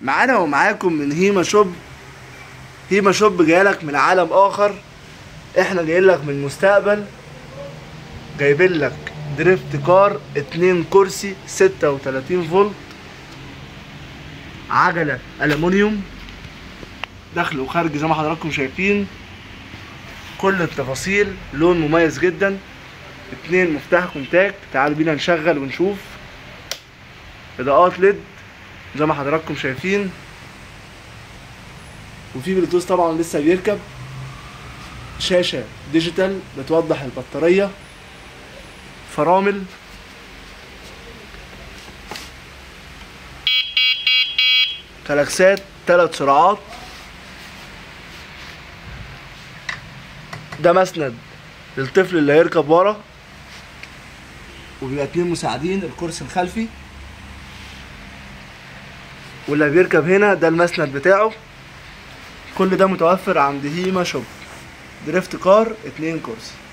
معانا ومعاكم من هيما شوب. هيما شوب جايلك من عالم اخر، احنا جايلك من المستقبل. جايبين لك دريفت كار 2 كرسي 36 فولت، عجلة ألمونيوم، داخل وخارج زي ما حضراتكم شايفين. كل التفاصيل، لون مميز جدا، 2 مفتاح كونتاك. تعالوا بينا نشغل ونشوف. اضاءات ليد زي ما حضراتكم شايفين، وفي بلوتوث طبعا لسه بيركب. شاشة ديجيتال بتوضح البطارية، فرامل، كلاكسات 3 سرعات. ده مسند للطفل اللي هيركب ورا، وبيبقى 2 مساعدين. الكرسي الخلفي واللي بيركب هنا ده المسند بتاعه. كل ده متوفر عند هيما شوب. دريفت كار 2 كرسي.